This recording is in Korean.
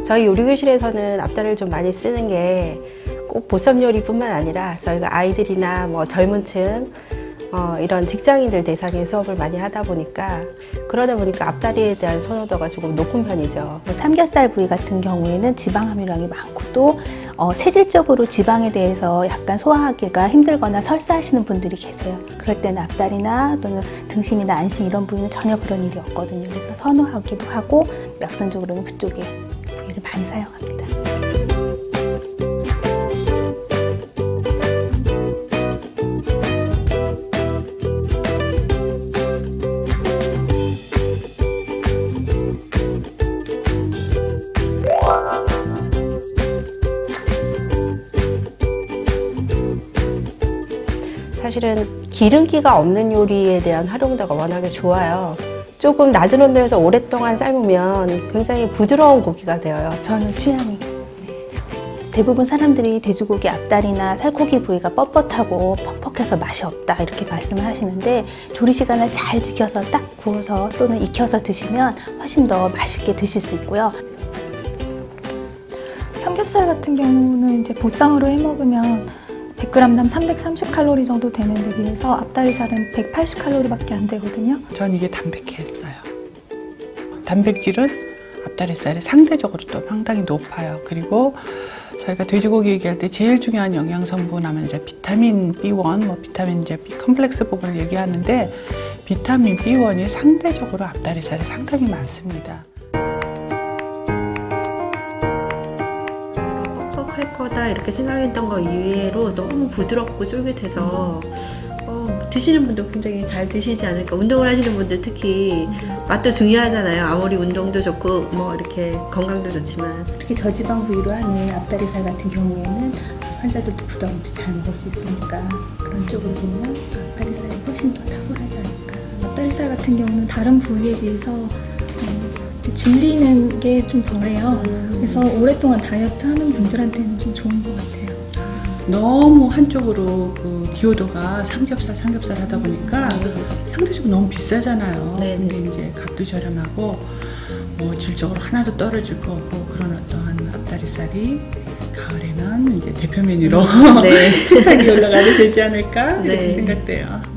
저희 요리교실에서는 앞다리를 좀 많이 쓰는 게 꼭 보쌈 요리뿐만 아니라 저희가 아이들이나 뭐 젊은 층 이런 직장인들 대상의 수업을 많이 하다 보니까 그러다 보니까 앞다리에 대한 선호도가 조금 높은 편이죠. 삼겹살 부위 같은 경우에는 지방 함유량이 많고 또 체질적으로 지방에 대해서 약간 소화하기가 힘들거나 설사하시는 분들이 계세요. 그럴 때는 앞다리나 또는 등심이나 안심 이런 부위는 전혀 그런 일이 없거든요. 그래서 선호하기도 하고 약선적으로는 그쪽에 부위를 많이 사용합니다. 사실은 기름기가 없는 요리에 대한 활용도가 워낙에 좋아요. 조금 낮은 온도에서 오랫동안 삶으면 굉장히 부드러운 고기가 되어요. 저는 취향이 대부분 사람들이 돼지고기 앞다리나 살코기 부위가 뻣뻣하고 퍽퍽해서 맛이 없다 이렇게 말씀을 하시는데 조리 시간을 잘 지켜서 딱 구워서 또는 익혀서 드시면 훨씬 더 맛있게 드실 수 있고요. 삼겹살 같은 경우는 이제 보쌈으로 해 먹으면 100g당 330칼로리 정도 되는데 비해서 앞다리살은 180칼로리밖에 안 되거든요. 전 이게 담백했어요. 단백질은 앞다리살이 상대적으로 또 상당히 높아요. 그리고 저희가 돼지고기 얘기할 때 제일 중요한 영양성분 하면 이제 비타민 B1, 뭐 비타민 이제 B 컴플렉스 부분을 얘기하는데 비타민 B1이 상대적으로 앞다리살에 상당히 많습니다. 할 거다 이렇게 생각했던 거 이외로 너무 부드럽고 쫄깃해서 드시는 분도 굉장히 잘 드시지 않을까. 운동을 하시는 분들 특히 맛도 중요하잖아요. 아무리 운동도 좋고 뭐 이렇게 건강도 좋지만 특히 저지방 부위로 하는 앞다리살 같은 경우에는 환자들도 부담 없이 잘 먹을 수 있으니까 그런 쪽으로 보면 또 앞다리살이 훨씬 더 탁월하지 않을까. 앞다리살 같은 경우는 다른 부위에 비해서 질리는 게 좀 덜해요. 그래서 오랫동안 다이어트 하는 분들한테는 좀 좋은 것 같아요. 너무 한쪽으로 그 기여도가 삼겹살 하다 보니까 상대적으로 너무 비싸잖아요. 근데 이제 값도 저렴하고 뭐 질적으로 하나도 떨어질 거 없고 그런 어떠한 앞다리살이 가을에는 이제 대표 메뉴로 식탁이 올라가도 되지 않을까 이렇게 생각돼요.